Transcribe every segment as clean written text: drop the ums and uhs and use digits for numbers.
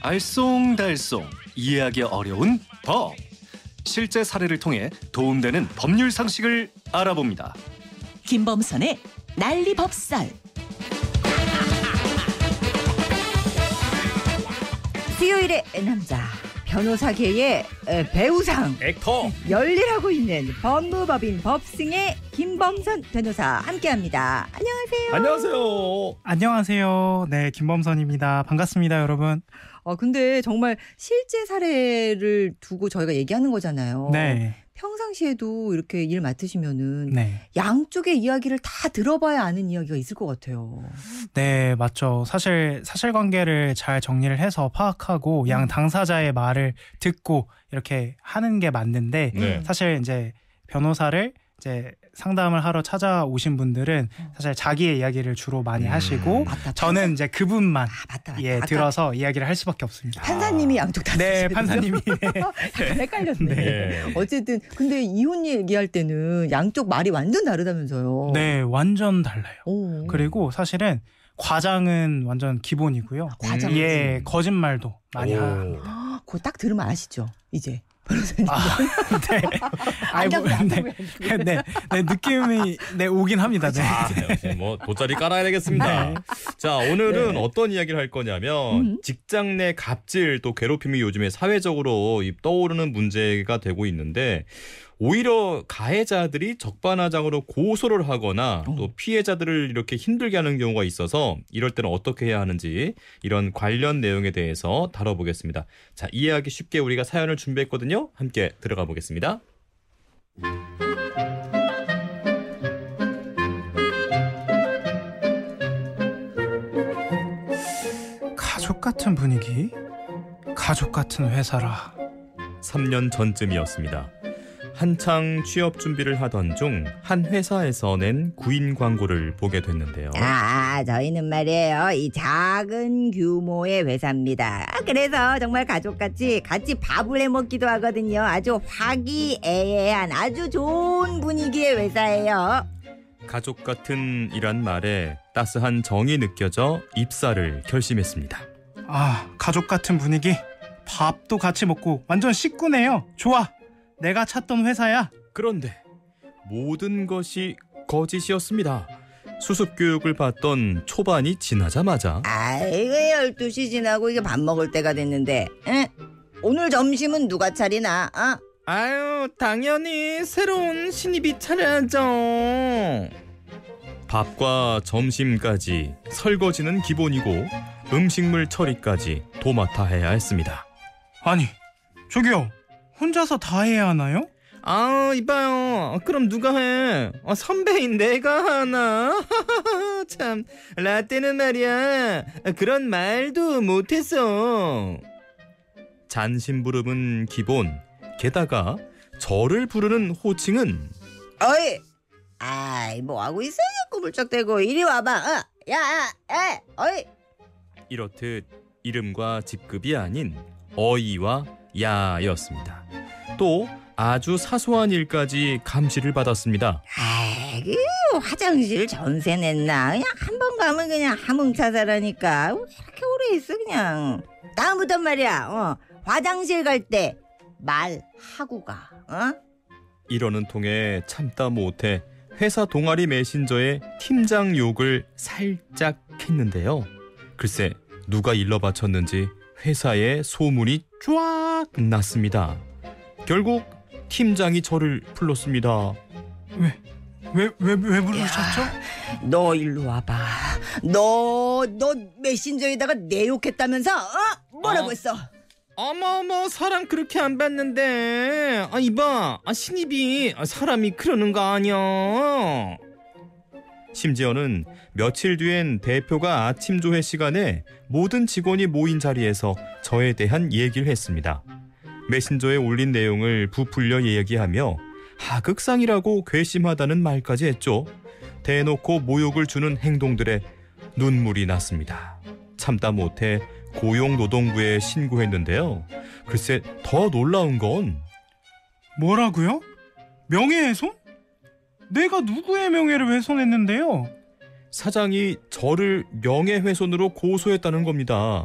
알쏭달쏭 이해하기 어려운 법. 실제 사례를 통해 도움되는 법률 상식을 알아봅니다. 김범선의 난리법살. 수요일의 남자 변호사계의 배우상 액터 열일하고 있는 법무법인 법승의 김범선 변호사 함께합니다. 안녕하세요. 안녕하세요. 안녕하세요. 네, 김범선입니다. 반갑습니다, 여러분. 근데 정말 실제 사례를 두고 저희가 얘기하는 거잖아요. 네. 평상시에도 이렇게 일 맡으시면은 네. 양쪽의 이야기를 다 들어봐야 아는 이야기가 있을 것 같아요. 네, 맞죠. 사실관계를 잘 정리를 해서 파악하고 양 당사자의 말을 듣고 이렇게 하는 게 맞는데 네. 사실 이제 변호사를 이제 상담을 하러 찾아오신 분들은 사실 자기의 이야기를 주로 많이 하시고 맞다, 저는 이제 그분만 맞다. 예, 들어서 이야기를 할 수밖에 없습니다. 판사님이 양쪽 다 네, 쓰시거든요. 판사님이 헷갈렸네. 네. 어쨌든 근데 이혼 얘기할 때는 양쪽 말이 완전 다르다면서요. 네, 완전 달라요. 오. 그리고 사실은 과장은 완전 기본이고요. 과장은 예, 거짓말도 많이 합니다. 그거 딱 들으면 아시죠? 이제 변호사님. 네. 네, 느낌이 오긴 합니다. 네. 역시 뭐 돗자리 깔아야 되겠습니다. 네. 자, 오늘은 어떤 이야기를 할 거냐면 직장 내 갑질 또 괴롭힘이 요즘에 사회적으로 떠오르는 문제가 되고 있는데 오히려 가해자들이 적반하장으로 고소를 하거나 또 피해자들을 이렇게 힘들게 하는 경우가 있어서 이럴 때는 어떻게 해야 하는지 이런 관련 내용에 대해서 다뤄보겠습니다. 자, 이해하기 쉽게 우리가 사연을 준비했거든요. 함께 들어가 보겠습니다. 가족 같은 분위기, 가족 같은 회사라. 3년 전쯤이었습니다. 한창 취업 준비를 하던 중 한 회사에서 낸 구인 광고를 보게 됐는데요. 저희는 말이에요. 이 작은 규모의 회사입니다. 그래서 정말 가족같이 같이 밥을 해 먹기도 하거든요. 아주 화기애애한 아주 좋은 분위기의 회사예요. 가족 같은 이란 말에 따스한 정이 느껴져 입사를 결심했습니다. 가족 같은 분위기, 밥도 같이 먹고 완전 식구네요. 좋아, 내가 찾던 회사야. 그런데 모든 것이 거짓이었습니다. 수습 교육을 받던 초반이 지나자마자 아이고 12시 지나고 이게 밥 먹을 때가 됐는데 오늘 점심은 누가 차리나? 아유, 당연히 새로운 신입이 차려야죠. 밥과 점심까지 설거지는 기본이고 음식물 처리까지 도맡아 해야 했습니다. 아니, 저기요, 혼자서 다 해야 하나요? 이봐요. 그럼 누가 해? 선배인 내가 하나? 참, 라떼는 말이야. 그런 말도 못했어. 잔심부름은 기본. 게다가 저를 부르는 호칭은 어이, 뭐하고 있어? 꾸물쩍대고 이리 와봐. 어이. 이렇듯 이름과 직급이 아닌 어이와 야였습니다. 또 아주 사소한 일까지 감시를 받았습니다. 화장실 전세 냈나? 그냥 한 번 가면 그냥 하몽차사라니까. 왜 이렇게 오래 있어 그냥. 다음부터 말이야. 화장실 갈 때 말하고 가. 이러는 통에 참다 못해 회사 동아리 메신저에 팀장 욕을 살짝 했는데요. 글쎄 누가 일러 바쳤는지 회사에 소문이 쫙 났습니다. 결국 팀장이 저를 불렀습니다. 왜 부르셨죠? 너 일로 와봐. 너 메신저에다가 내 욕했다면서? 뭐라고 했어? 어머 사람 그렇게 안 봤는데. 이봐, 신입이 사람이 그러는 거 아니야. 심지어는 며칠 뒤엔 대표가 아침 조회 시간에 모든 직원이 모인 자리에서 저에 대한 얘기를 했습니다. 메신저에 올린 내용을 부풀려 얘기하며 하극상이라고 괘씸하다는 말까지 했죠. 대놓고 모욕을 주는 행동들에 눈물이 났습니다. 참다 못해 고용노동부에 신고했는데요. 글쎄 더 놀라운 건 뭐라고요? 명예훼손? 내가 누구의 명예를 훼손했는데요? 사장이 저를 명예훼손으로 고소했다는 겁니다.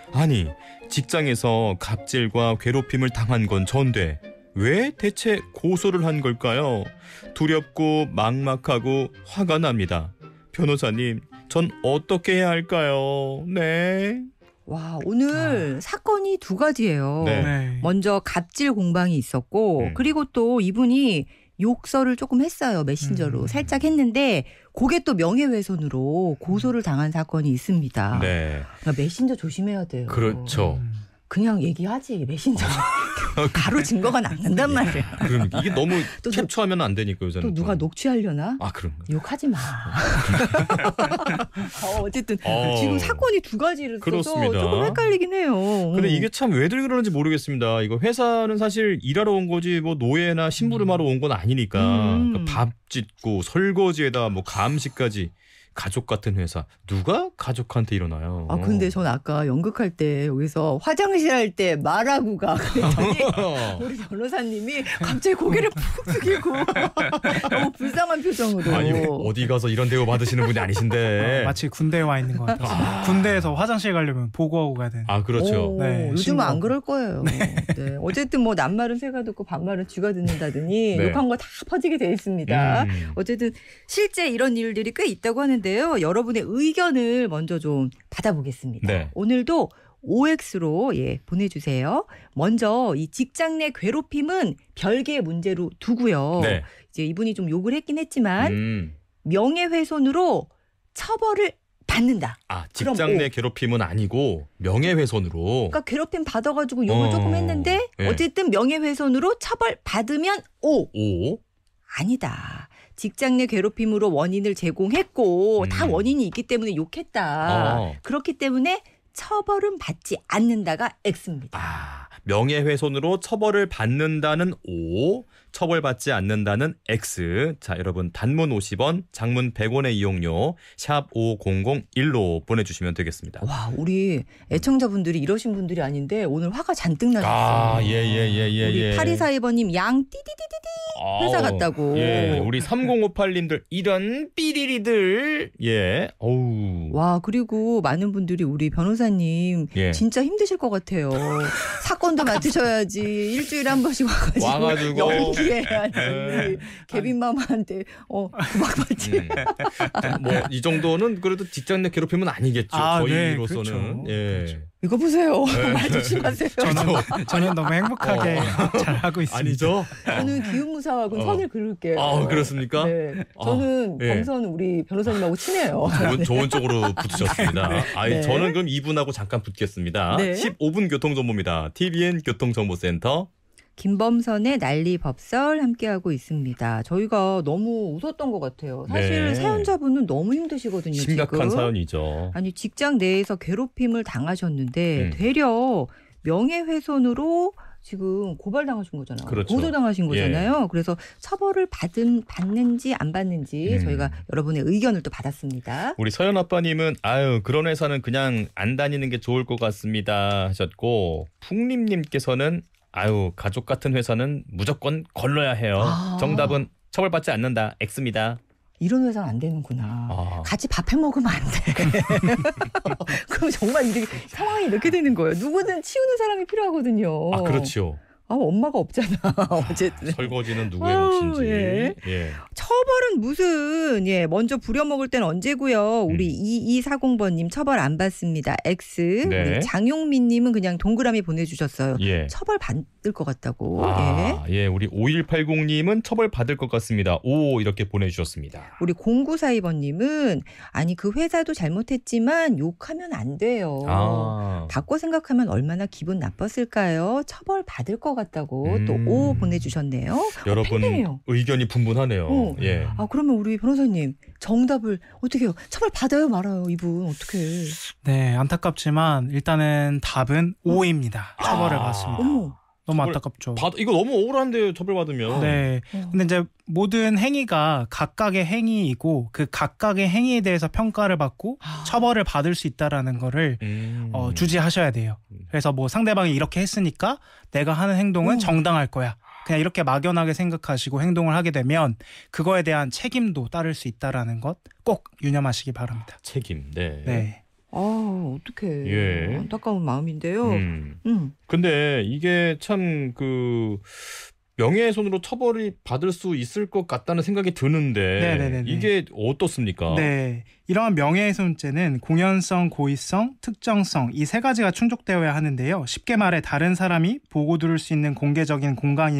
아니, 직장에서 갑질과 괴롭힘을 당한 건 전데 왜 대체 고소를 한 걸까요? 두렵고 막막하고 화가 납니다. 변호사님, 전 어떻게 해야 할까요? 네. 와, 오늘 사건이 두 가지예요. 네. 네. 먼저 갑질 공방이 있었고 그리고 또 이분이 욕설을 조금 했어요. 메신저로 살짝 했는데 그게 또 명예훼손으로 고소를 당한 사건이 있습니다. 네. 그러니까 메신저 조심해야 돼요. 그렇죠. 그냥 얘기하지 메신저. 바로 증거가 남는단 말이에요. 그럼 이게 너무 또 캡처하면 안 되니까 요새는. 또 누가 녹취하려나? 아, 그런가? 욕하지 마. 어쨌든 어. 지금 사건이 두 가지를 써서 그렇습니다. 조금 헷갈리긴 해요. 근데 이게 참 왜들 그러는지 모르겠습니다. 이거 회사는 사실 일하러 온 거지 뭐 노예나 심부름하러 온 건 아니니까. 그러니까 밥 짓고 설거지에다 뭐 감시까지. 가족 같은 회사. 누가 가족한테 이러나요? 아 근데 전 아까 연극할 때 여기서 화장실 할 때 말하고 가 그랬더니 우리 변호사님이 갑자기 고개를 푹 숙이고 너무 불쌍한 표정으로. 아니 어디 가서 이런 대우 받으시는 분이 아니신데. 마치 군대에 와 있는 것 같아요. 군대에서 화장실 가려면 보고하고 가야 되는. 아 그렇죠. 네, 요즘은 신고하고. 안 그럴 거예요. 네. 어쨌든 뭐 남말은 새가 듣고 반말은 쥐가 듣는다더니 네. 욕한 거 다 퍼지게 돼 있습니다. 어쨌든 실제 이런 일들이 꽤 있다고 하는데요. 여러분의 의견을 먼저 좀 받아보겠습니다. 네. 오늘도 OX로 보내주세요. 먼저 이 직장 내 괴롭힘은 별개의 문제로 두고요. 네. 이제 이분이 좀 욕을 했긴 했지만 명예훼손으로 처벌을 받는다. 아 직장 내 괴롭힘은 아니고 명예훼손으로. 그러니까 괴롭힘 받아가지고 욕을 조금 했는데 네. 어쨌든 명예훼손으로 처벌 받으면 O. 아니다. 직장 내 괴롭힘으로 원인을 제공했고 다 원인이 있기 때문에 욕했다. 그렇기 때문에 처벌은 받지 않는다가 X입니다. 아, 명예훼손으로 처벌을 받는다는 O, 처벌받지 않는다는 X. 자, 여러분 단문 50원, 장문 100원의 이용료 샵 5001로 보내주시면 되겠습니다. 와, 우리 애청자분들이 이러신 분들이 아닌데 오늘 화가 잔뜩 나셨어요. 아, 예. 우리 8242번님 양 띠디디디디 회사 갔다고. 예, 우리 3058님들 이런 삐리리들. 예, 어우. 와, 그리고 많은 분들이 우리 변호사님 예. 진짜 힘드실 것 같아요. 사건도 맡으셔야지 일주일에 한 번씩 와가지고 연기해야지. 예. 개빈마마한테 구박받지. 뭐 이 정도는 그래도 직장 내 괴롭힘은 아니겠죠. 저희로서는. 그렇죠. 예. 그렇죠. 이거 보세요. 말 조심하세요. 저는 너무 행복하게 잘 하고 있습니다. 아니죠? 저는 기훈무사하고는 선을 그을게요. 아, 그렇습니까? 네. 저는 예. 경선 우리 변호사님하고 친해요. 좋은 쪽으로 붙으셨습니다. 네. 저는 그럼 2분하고 잠깐 붙겠습니다. 네. 15분 교통정보입니다. TVN 교통정보센터. 김범선의 난리 법설 함께하고 있습니다. 저희가 너무 웃었던 것 같아요. 사실 네. 사연자분은 너무 힘드시거든요. 심각한 지금. 사연이죠. 아니 직장 내에서 괴롭힘을 당하셨는데 되려 명예훼손으로 지금 고발당하신 거잖아요. 그렇죠. 고소당하신 거잖아요. 그래서 처벌을 받는지 안 받는지 저희가 여러분의 의견을 또 받았습니다. 우리 서연 아빠님은 아유 그런 회사는 그냥 안 다니는 게 좋을 것 같습니다 하셨고 풍림님께서는 아유 가족 같은 회사는 무조건 걸러야 해요. 정답은 처벌받지 않는다. X입니다. 이런 회사는 안 되는구나. 같이 밥 해 먹으면 안 돼. 그럼 정말 상황이 이렇게 되는 거예요. 누구든 치우는 사람이 필요하거든요. 아 그렇죠. 엄마가 없잖아. 어쨌든. 설거지는 누구의 몫인지. 예. 예. 처벌은 무슨 먼저 부려먹을 땐 언제고요. 우리 2240번님 처벌 안 받습니다. X. 네. 우리 장용민님은 그냥 동그라미 보내주셨어요. 예. 처벌 받을 것 같다고. 예. 우리 5180님은 처벌 받을 것 같습니다. 오 이렇게 보내주셨습니다. 우리 0942번님은 아니 그 회사도 잘못했지만 욕하면 안 돼요. 바꿔 생각하면 얼마나 기분 나빴을까요? 처벌 받을 것 같다고 또 오 보내주셨네요. 여러분 팽팽해요. 의견이 분분하네요. 예. 그러면 우리 변호사님 정답을 어떻게 해요? 처벌 받아요 말아요 이분 어떻게? 네, 안타깝지만 일단은 답은 O입니다. 처벌을 받습니다. 어머. 너무 안타깝죠. 이거 너무 억울한데 처벌받으면. 네. 근데 이제 모든 행위가 각각의 행위이고 그 각각의 행위에 대해서 평가를 받고 처벌을 받을 수 있다라는 거를 주지하셔야 돼요. 그래서 뭐 상대방이 이렇게 했으니까 내가 하는 행동은 정당할 거야. 그냥 이렇게 막연하게 생각하시고 행동을 하게 되면 그거에 대한 책임도 따를 수 있다라는 것 꼭 유념하시기 바랍니다. 책임. 네. 네. 어떡해. 예. 안타까운 마음인데요. 근데 이게 참 명예훼손으로 처벌이 받을 수 있을 것 같다는 생각이 드는데 네네네네. 이게 어떻습니까? 네, 이러한 명예훼손죄는 공연성, 고의성, 특정성 이 세 가지가 충족되어야 하는데요. 쉽게 말해 다른 사람이 보고 들을 수 있는 공개적인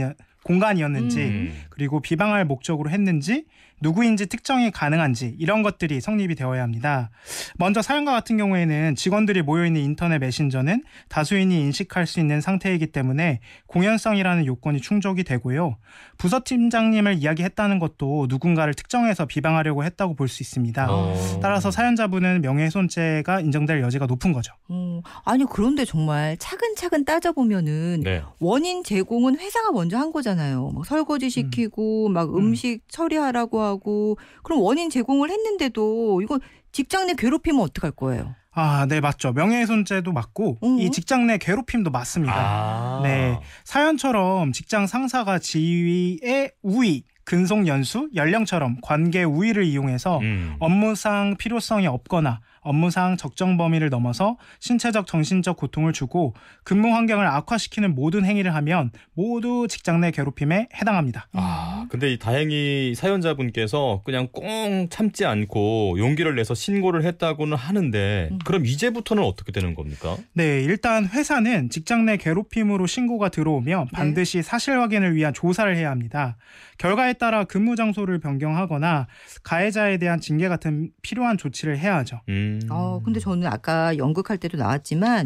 공간이었는지 그리고 비방할 목적으로 했는지 누구인지 특정이 가능한지 이런 것들이 성립이 되어야 합니다. 먼저 사연과 같은 경우에는 직원들이 모여있는 인터넷 메신저는 다수인이 인식할 수 있는 상태이기 때문에 공연성이라는 요건이 충족이 되고요. 부서팀장님을 이야기했다는 것도 누군가를 특정해서 비방하려고 했다고 볼 수 있습니다. 따라서 사연자분은 명예훼손죄가 인정될 여지가 높은 거죠. 아니 그런데 정말 차근차근 따져보면은 네. 원인 제공은 회사가 먼저 한 거잖아요. 막 설거지 시키고 막 음식 처리하라고 하고 그럼 원인 제공을 했는데도 이거 직장 내 괴롭히면 어떡할 거예요? 네, 맞죠. 명예훼손죄도 맞고 이 직장 내 괴롭힘도 맞습니다. 네, 사연처럼 직장 상사가 지위의 우위, 근속 연수, 연령처럼 관계 우위를 이용해서 업무상 필요성이 없거나 업무상 적정 범위를 넘어서 신체적, 정신적 고통을 주고 근무 환경을 악화시키는 모든 행위를 하면 모두 직장 내 괴롭힘에 해당합니다. 근데 다행히 사연자분께서 그냥 꽁 참지 않고 용기를 내서 신고를 했다고는 하는데 그럼 이제부터는 어떻게 되는 겁니까? 네, 일단 회사는 직장 내 괴롭힘으로 신고가 들어오면 반드시 사실 확인을 위한 조사를 해야 합니다. 결과에 따라 근무 장소를 변경하거나 가해자에 대한 징계 같은 필요한 조치를 해야 하죠. 근데 저는 아까 연극할 때도 나왔지만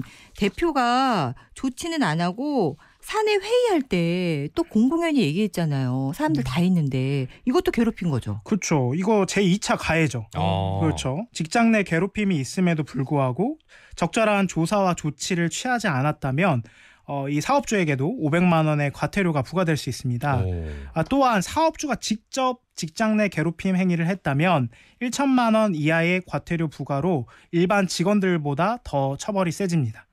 대표가 조치는 안 하고 사내 회의할 때 또 공공연히 얘기했잖아요. 사람들 다 있는데 이것도 괴롭힌 거죠. 그렇죠. 이거 제2차 가해죠. 그렇죠. 직장 내 괴롭힘이 있음에도 불구하고 적절한 조사와 조치를 취하지 않았다면 이 사업주에게도 500만 원의 과태료가 부과될 수 있습니다. 또한 사업주가 직접 직장 내 괴롭힘 행위를 했다면 1천만 원 이하의 과태료 부과로 일반 직원들보다 더 처벌이 세집니다.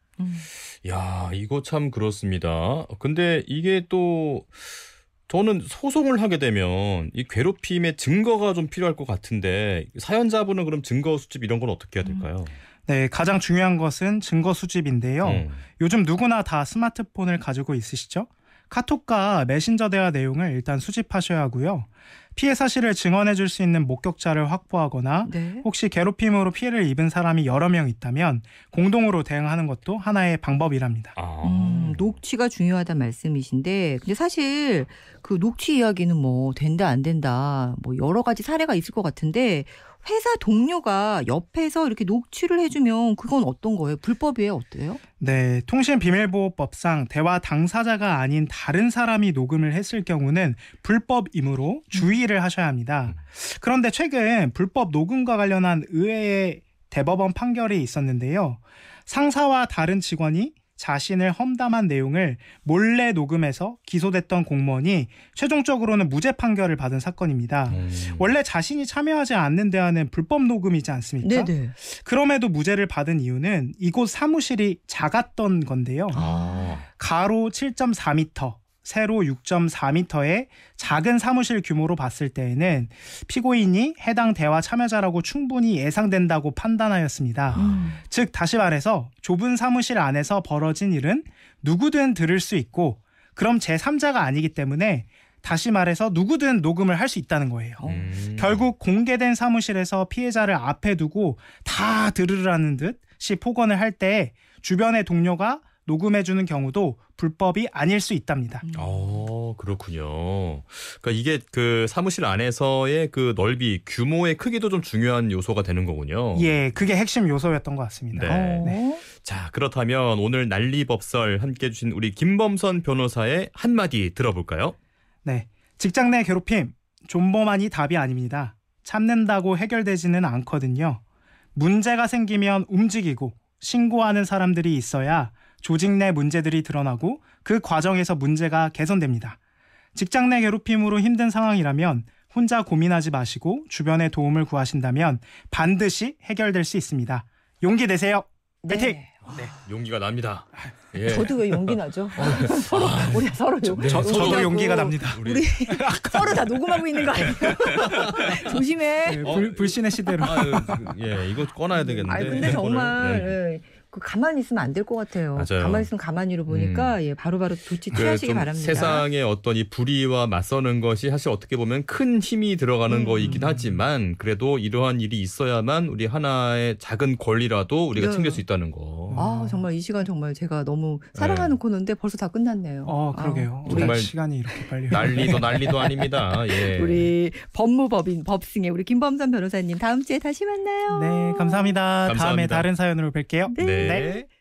야, 이거 참 그렇습니다. 근데 이게 또 저는 소송을 하게 되면 이 괴롭힘의 증거가 좀 필요할 것 같은데 사연자분은 그럼 증거 수집 이런 건 어떻게 해야 될까요? 네, 가장 중요한 것은 증거 수집인데요. 요즘 누구나 다 스마트폰을 가지고 있으시죠? 카톡과 메신저 대화 내용을 일단 수집하셔야 하고요. 피해 사실을 증언해 줄 수 있는 목격자를 확보하거나 혹시 괴롭힘으로 피해를 입은 사람이 여러 명 있다면 공동으로 대응하는 것도 하나의 방법이랍니다. 녹취가 중요하다는 말씀이신데 근데 사실 그 녹취 이야기는 뭐 된다 안 된다 뭐 여러 가지 사례가 있을 것 같은데 회사 동료가 옆에서 이렇게 녹취를 해주면 그건 어떤 거예요? 불법이에요? 어때요? 네, 통신비밀보호법상 대화 당사자가 아닌 다른 사람이 녹음을 했을 경우는 불법이므로 주의를 하셔야 합니다. 그런데 최근 불법 녹음과 관련한 의외의 대법원 판결이 있었는데요. 상사와 다른 직원이 자신을 험담한 내용을 몰래 녹음해서 기소됐던 공무원이 최종적으로는 무죄 판결을 받은 사건입니다. 원래 자신이 참여하지 않는 대화는 불법 녹음이지 않습니까? 네네. 그럼에도 무죄를 받은 이유는 이곳 사무실이 작았던 건데요. 가로 7.4m, 세로 6.4m의 작은 사무실 규모로 봤을 때에는 피고인이 해당 대화 참여자라고 충분히 예상된다고 판단하였습니다. 즉 다시 말해서 좁은 사무실 안에서 벌어진 일은 누구든 들을 수 있고 그럼 제3자가 아니기 때문에 다시 말해서 누구든 녹음을 할 수 있다는 거예요. 결국 공개된 사무실에서 피해자를 앞에 두고 다 들으라는 듯이 폭언을 할 때 주변의 동료가 녹음해주는 경우도 불법이 아닐 수 있답니다. 그렇군요. 그러니까 이게 그 사무실 안에서의 그 넓이, 규모의 크기도 좀 중요한 요소가 되는 거군요. 예, 그게 핵심 요소였던 것 같습니다. 네. 자, 그렇다면 오늘 난리법설 함께해 주신 우리 김범선 변호사의 한마디 들어볼까요? 네, 직장 내 괴롭힘, 존버만이 답이 아닙니다. 참는다고 해결되지는 않거든요. 문제가 생기면 움직이고 신고하는 사람들이 있어야 조직 내 문제들이 드러나고 그 과정에서 문제가 개선됩니다. 직장 내 괴롭힘으로 힘든 상황이라면 혼자 고민하지 마시고 주변의 도움을 구하신다면 반드시 해결될 수 있습니다. 용기 내세요. 파이팅! 용기가 납니다. 예. 저도 왜 용기 나죠? 우리 서로 저도 용기가 납니다. 우리 서로 다 녹음하고 있는 거 아니에요? 조심해. 네, 불신의 시대로. 예, 이거 꺼놔야 되겠는데. 아니 근데 정말 네. 예, 그 가만히 있으면 안 될 것 같아요. 맞아요. 가만히 있으면 가만히로 보니까 예, 바로바로 조치 취하시기 좀 바랍니다. 세상의 어떤 이 불의와 맞서는 것이 사실 어떻게 보면 큰 힘이 들어가는 거이긴 하지만 그래도 이러한 일이 있어야만 우리 하나의 작은 권리라도 우리가 네. 챙길 수 있다는 거. 아 정말 이 시간 정말 제가 너무 사랑하는 코너인데 벌써 다 끝났네요. 그러게요. 정말 시간이 이렇게 빨리. 난리도 아닙니다. 예. 우리 법무법인 법승의 우리 김범선 변호사님 다음 주에 다시 만나요. 네, 감사합니다. 다음에 감사합니다. 다른 사연으로 뵐게요. 네. 네.